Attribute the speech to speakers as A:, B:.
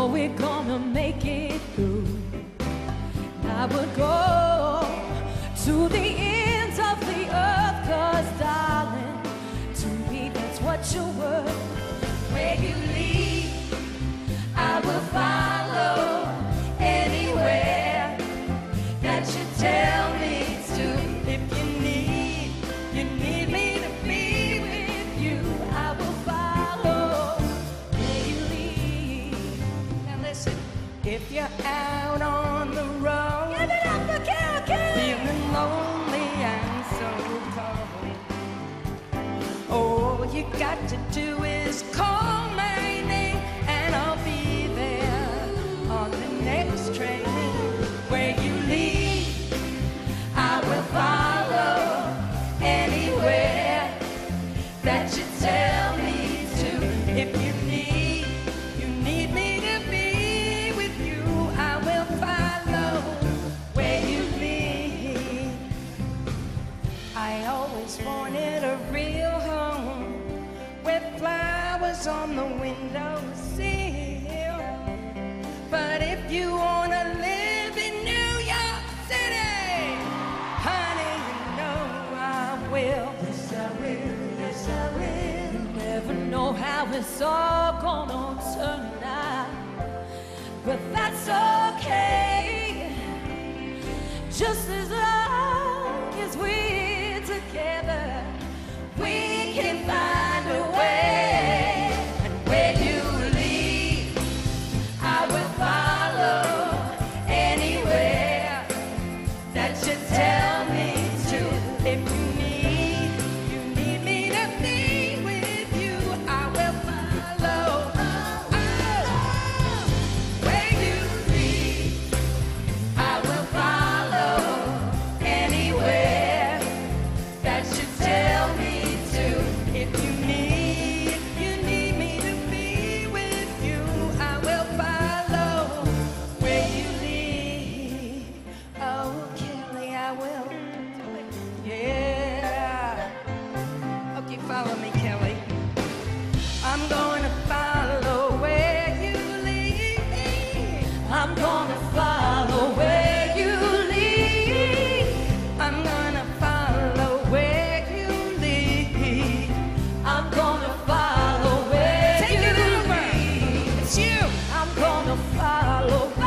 A: know we're gonna make it through. I would go to the ends of the earth, 'cause darling, to me that's what you were. Where you lead, I will follow. Anywhere that you tell me to. If you need me to be with you, I will follow where you lead. Now listen, if you're out on the road, give it up for Carole, feeling lonely and so cold, all you got to do is call my name and I'll be there on the next train. Where you lead, I will follow. Anywhere that you tell me to. If you need me to be with you, I will follow where you lead. I always wanted a real home with flowers on the windowsill. But if you wanna live in New York City, honey, you know I will. Yes, I will. Yes, I will. You never know how it's all gonna turn out, but that's okay. Just as long as we're together, we can find a way. And where you lead, I will follow. Anywhere that you tell me to. If you need me to be with you, I will follow. Where you lead, I will follow. Anywhere that you tell me to. If you need me to be with you, I will follow where you lead. Oh, Kelly, I will do it. Yeah. Okay, follow me, Kelly. I'm gonna follow where you lead. I'm gonna follow where you lead. I'm gonna follow where you lead. I'm gonna follow where you lead. It's you. I'm gonna follow